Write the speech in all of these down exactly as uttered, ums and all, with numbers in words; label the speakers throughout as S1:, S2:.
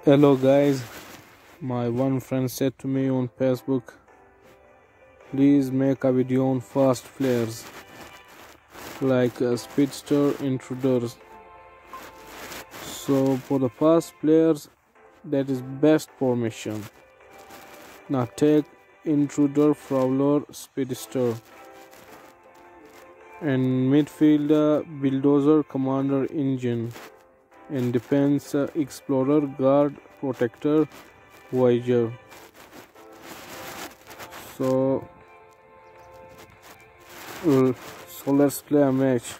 S1: Hello guys, my one friend said to me on Facebook, please make a video on fast players like uh, speedster intruders. So for the fast players, that is best formation. Now take intruder, prowler, speedster, and midfield uh, bulldozer, commander, engine, and defense uh, explorer, guard, protector, voyager. So, uh, so let's play a match.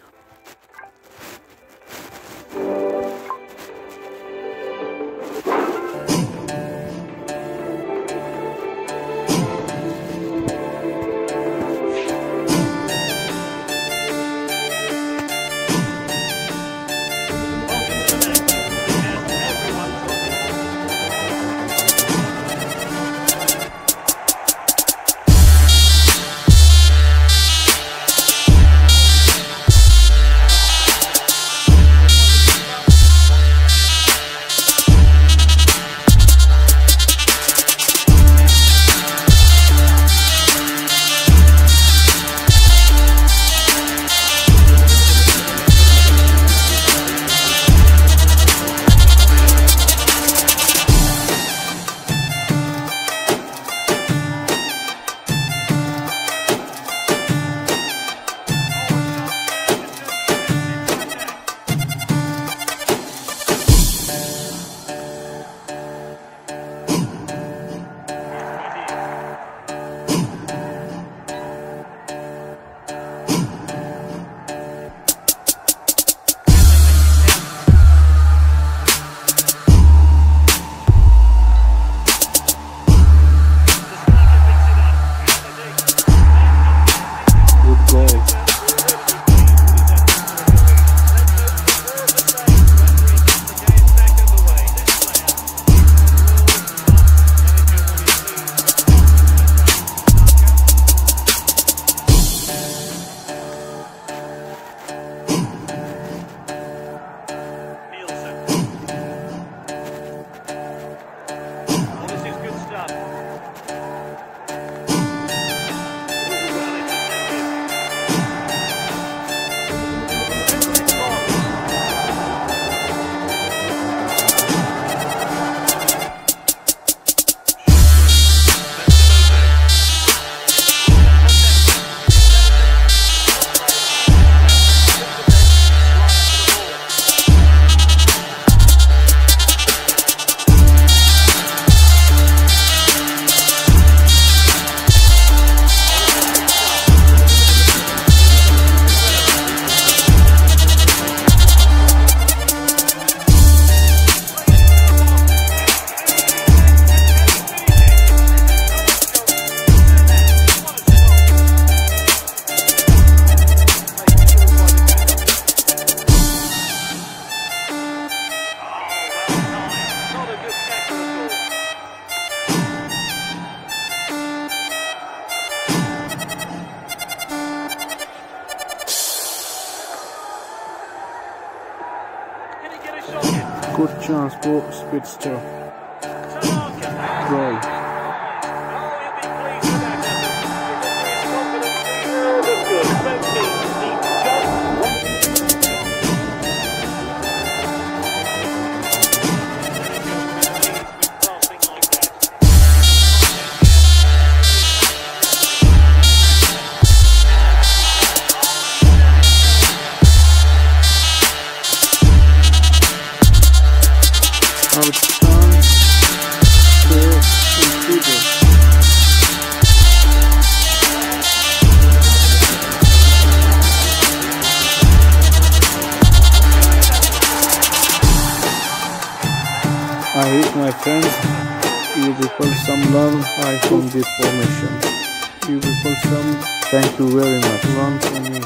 S1: Good chance for speedster. Goal. Now it's time for intruder. I hate my friends. You people some learn I from this formation. You people some thank you very much. Run from me.